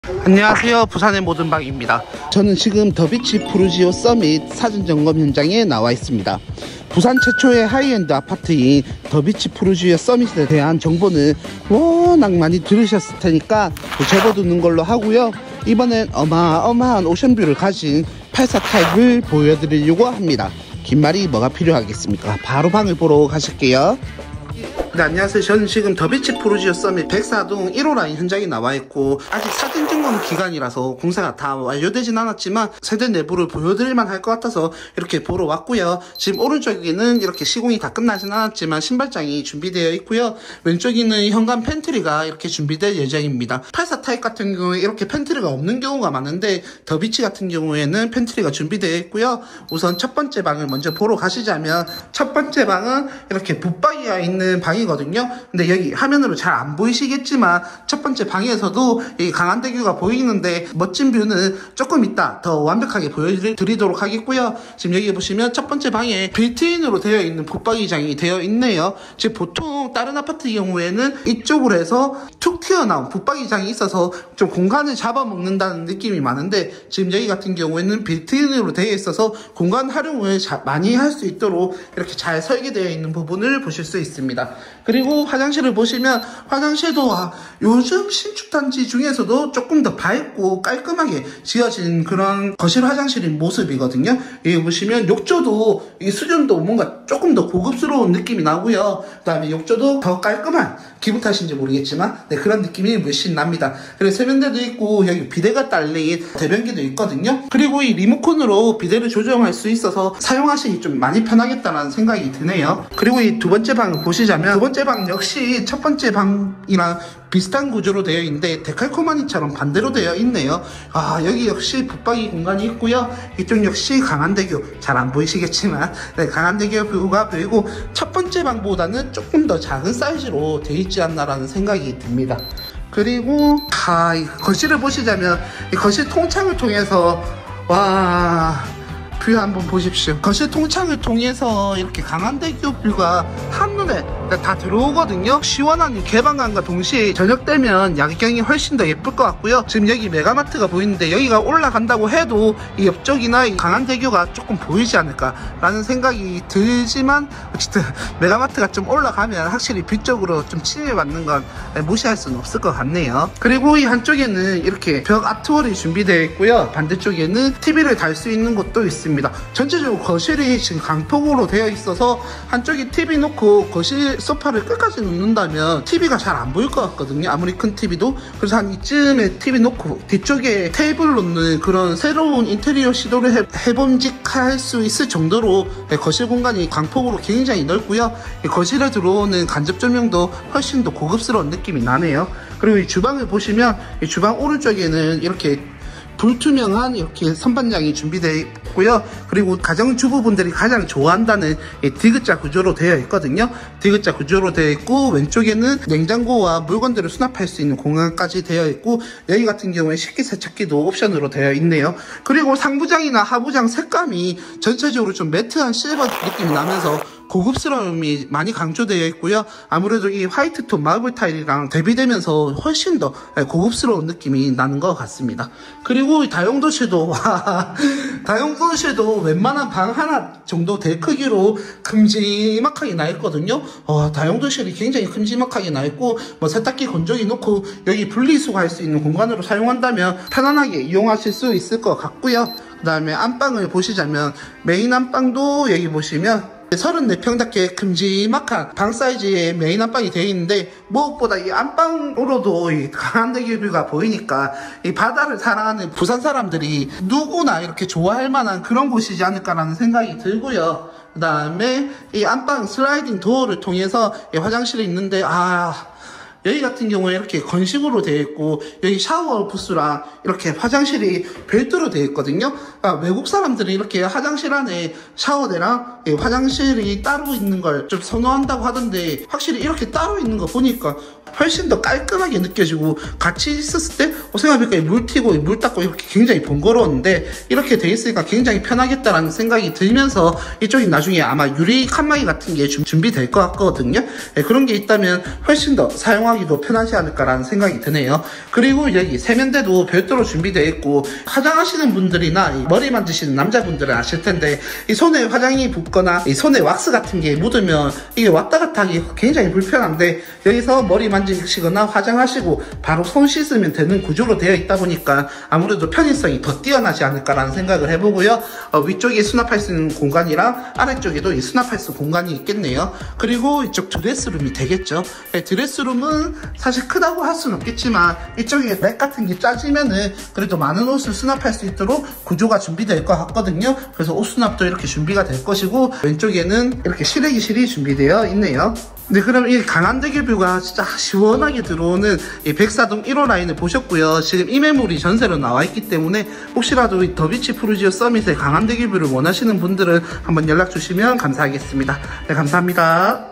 안녕하세요, 부산의 모든 방입니다. 저는 지금 더비치 푸르지오 서밋 사전점검 현장에 나와 있습니다. 부산 최초의 하이엔드 아파트인 더비치 푸르지오 서밋에 대한 정보는 워낙 많이 들으셨을 테니까 접어두는 걸로 하고요. 이번엔 어마어마한 오션뷰를 가진 84 타입을 보여드리려고 합니다. 긴 말이 뭐가 필요하겠습니까? 바로 방을 보러 가실게요. 네, 안녕하세요. 저는 지금 더비치 푸르지오 서밋 104동 1호 라인 현장에 나와 있고, 아직 사전 점검 기간이라서 공사가 다 완료되진 않았지만 세대 내부를 보여드릴만 할 것 같아서 이렇게 보러 왔고요. 지금 오른쪽에는 이렇게 시공이 다 끝나진 않았지만 신발장이 준비되어 있고요. 왼쪽에는 현관 팬트리가 이렇게 준비될 예정입니다. 84 타입 같은 경우에 이렇게 팬트리가 없는 경우가 많은데, 더비치 같은 경우에는 팬트리가 준비되어 있고요. 우선 첫 번째 방을 먼저 보러 가시자면, 첫 번째 방은 이렇게 붙박이가 있는 방이거든요. 근데 여기 화면으로 잘 안 보이시겠지만 첫 번째 방에서도 이 강한대교가 보이는데, 멋진 뷰는 조금 이따 더 완벽하게 보여드리도록 하겠고요. 지금 여기 보시면 첫 번째 방에 빌트인으로 되어 있는 붙박이장이 되어 있네요. 지금 보통 다른 아파트 경우에는 이쪽으로 해서 툭 튀어나온 붙박이장이 있어서 좀 공간을 잡아먹는다는 느낌이 많은데, 지금 여기 같은 경우에는 빌트인으로 되어 있어서 공간 활용을 많이 할 수 있도록 이렇게 잘 설계되어 있는 부분을 보실 수 있습니다. 그리고 화장실을 보시면, 화장실도 요즘 신축단지 중에서도 조금 더 밝고 깔끔하게 지어진 그런 거실 화장실인 모습이거든요. 여기 보시면 욕조도 이 수준도 뭔가 조금 더 고급스러운 느낌이 나고요. 그 다음에 욕조도 더 깔끔한, 기분 탓인지 모르겠지만 그런 느낌이 물씬 납니다. 그리고 세면대도 있고 여기 비데가 딸린 대변기도 있거든요. 그리고 이 리모컨으로 비데를 조정할 수 있어서 사용하시기 좀 많이 편하겠다는 생각이 드네요. 그리고 이 두 번째 방을 보시자면, 두 번째 방 역시 첫 번째 방이랑 비슷한 구조로 되어 있는데 데칼코마니처럼 반대로 되어 있네요. 여기 역시 붙박이 공간이 있고요. 이쪽 역시 강한대교, 잘 안 보이시겠지만 강한대교 뷰가 보이고, 첫 번째 방보다는 조금 더 작은 사이즈로 되어 있지 않나라는 생각이 듭니다. 그리고 이 거실을 보시자면, 이 거실 통창을 통해서 뷰 한번 보십시오. 거실 통창을 통해서 이렇게 강한대교 뷰가 한눈에 다 들어오거든요. 시원한 개방감과 동시에 저녁 되면 야경이 훨씬 더 예쁠 것 같고요. 지금 여기 메가마트가 보이는데, 여기가 올라간다고 해도 이 옆쪽이나 이 강한대교가 조금 보이지 않을까 라는 생각이 들지만, 어쨌든 메가마트가 좀 올라가면 확실히 뷰 쪽으로 좀 침해받는 건 무시할 수는 없을 것 같네요. 그리고 이 한쪽에는 이렇게 벽 아트월이 준비되어 있고요. 반대쪽에는 TV를 달 수 있는 곳도 있습니다. 전체적으로 거실이 지금 강폭으로 되어 있어서 한쪽에 TV 놓고 거실 소파를 끝까지 놓는다면 TV가 잘 안 보일 것 같거든요. 아무리 큰 TV도. 그래서 한 이쯤에 TV 놓고 뒤쪽에 테이블 놓는 그런 새로운 인테리어 시도를 해봄직할 수 있을 정도로 거실 공간이 강폭으로 굉장히 넓고요. 거실에 들어오는 간접 조명도 훨씬 더 고급스러운 느낌이 나네요. 그리고 이 주방을 보시면, 이 주방 오른쪽에는 이렇게 불투명한 이렇게 선반장이 준비되어 있고요. 그리고 가정주부분들이 가장 좋아한다는 디귿자 구조로 되어 있거든요. 디귿자 구조로 되어 있고, 왼쪽에는 냉장고와 물건들을 수납할 수 있는 공간까지 되어 있고, 여기 같은 경우에 식기세척기도 옵션으로 되어 있네요. 그리고 상부장이나 하부장 색감이 전체적으로 좀 매트한 실버 느낌이 나면서 고급스러움이 많이 강조되어 있고요. 아무래도 이 화이트톤 마블 타일이랑 대비되면서 훨씬 더 고급스러운 느낌이 나는 것 같습니다. 그리고 다용도실도 다용도실도 웬만한 방 하나 정도 될 크기로 큼지막하게 나 있거든요. 다용도실이 굉장히 큼지막하게 나 있고, 세탁기 건조기 놓고 여기 분리수거할 수 있는 공간으로 사용한다면 편안하게 이용하실 수 있을 것 같고요. 그 다음에 안방을 보시자면, 메인 안방도 여기 보시면 34평답게 큼지막한 방 사이즈의 메인 안방이 되어 있는데, 무엇보다 이 안방으로도 이 강한대교 뷰가 보이니까 이 바다를 사랑하는 부산 사람들이 누구나 이렇게 좋아할 만한 그런 곳이지 않을까라는 생각이 들고요. 그 다음에 이 안방 슬라이딩 도어를 통해서 화장실이 있는데, 여기 같은 경우에 이렇게 건식으로 되어 있고, 여기 샤워 부스랑 이렇게 화장실이 별도로 되어 있거든요. 외국 사람들이 이렇게 화장실 안에 샤워대랑 화장실이 따로 있는 걸 좀 선호한다고 하던데, 확실히 이렇게 따로 있는 거 보니까 훨씬 더 깔끔하게 느껴지고, 같이 있었을 때 생각해보니까 물 튀고 물 닦고 이렇게 굉장히 번거로웠는데, 이렇게 돼 있으니까 굉장히 편하겠다라는 생각이 들면서, 이쪽이 나중에 아마 유리 칸막이 같은 게 준비될 것 같거든요. 그런 게 있다면 훨씬 더 사용하기 이동하기도 편하지 않을까라는 생각이 드네요. 그리고 여기 세면대도 별도로 준비되어 있고, 화장하시는 분들이나 이 머리 만지시는 남자분들은 아실 텐데, 이 손에 화장이 붙거나 이 손에 왁스 같은 게 묻으면 이게 왔다 갔다 하기 굉장히 불편한데, 여기서 머리 만지시거나 화장하시고 바로 손 씻으면 되는 구조로 되어 있다 보니까 아무래도 편의성이 더 뛰어나지 않을까라는 생각을 해보고요. 위쪽에 수납할 수 있는 공간이랑 아래쪽에도 이 수납할 수 있는 공간이 있겠네요. 그리고 이쪽 드레스룸이 되겠죠. 드레스룸은 사실 크다고 할 수는 없겠지만 이쪽에 렉 같은 게 짜지면은 그래도 많은 옷을 수납할 수 있도록 구조가 준비될 것 같거든요. 그래서 옷 수납도 이렇게 준비가 될 것이고, 왼쪽에는 이렇게 실외기실이 준비되어 있네요. 네, 그럼 이 강한대교 뷰가 진짜 시원하게 들어오는 이 백사동 1호 라인을 보셨고요. 지금 이 매물이 전세로 나와 있기 때문에 혹시라도 이 더비치 푸르지오 서밋의 강한대교 뷰를 원하시는 분들은 한번 연락 주시면 감사하겠습니다. 네, 감사합니다.